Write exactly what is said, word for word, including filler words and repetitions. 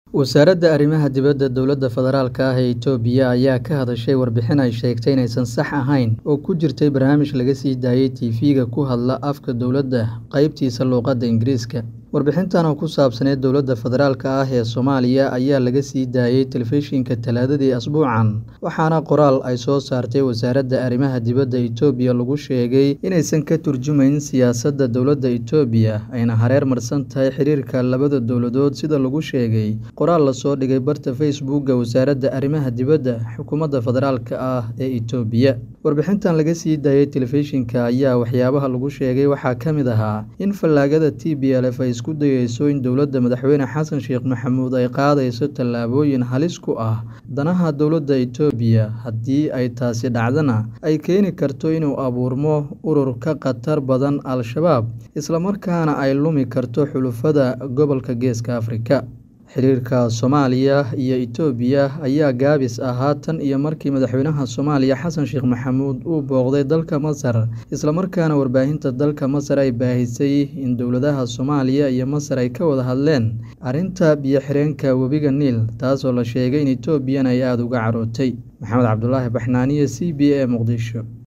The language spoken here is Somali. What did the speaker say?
Wasaaradda Arrimaha Dibadda Dowladda Federaalka ah ee Itoobiya ayaa ka hadashay warbixin ay sheegtay inaysan sax ahayn oo ku jirtay barnaamij laga sii daayay T V-ga ku hadla afka dowladda qaybtiisa luqadda Ingiriiska. Warbixintan oo ku saabsaneyd dowladda federaalka ah ee Soomaaliya ayaa laga sii daayay telefishinka Talaadadii Asbuucan, waxaana qoraal ay soo saartay Wasaaradda Arrimaha Dibadda Itoobiya lagu sheegay inaysan ka turjumayn siyaasadda dowladda Itoobiya ayna hareer marsan tahay xiriirka labada dowladood sida lagu sheegay qoraal la soo dhigay barta Facebook-ga Wasaaradda Arrimaha Dibadda Xukuumadda Federaalka ah ee Itoobiya. Warbixintan laga sii daayay telefishinka ayaa waxyaabaha lagu sheegay waxaa ka mid ahaa in fallaagada T B L F ay isku dayayso in dowladda madaxweyne Xasan Sheekh Maxamuud ay qaadayso tallaabooyin halis ku ah danaha dowladda Itoobiya. Haddii ay taasi dhacdana ay keeni karto inuu abuurmo urur ka khatar badan Al-Shabaab, isla markaana ay lumi karto xulafada gobolka Geeska Afrika. Xiriirka Soomaaliya iyo Itoobiya ayaa gaabis ahaa tan iyo markii madaxweynaha Soomaaliya Xasan Sheekh Maxamuud uu booqday dalka Masar, isla markaana warbaahinta dalka Masar ay baahisay in dowladaha Soomaaliya iyo Masar ay ka wada hadleen arrinta biyo-xireenka webiga Niil, taasoo la sheegay in Itoobiya ay aad uga carootay. Maxamed Cabdulaahi Baxnaaniye, C B A, Muqdisho.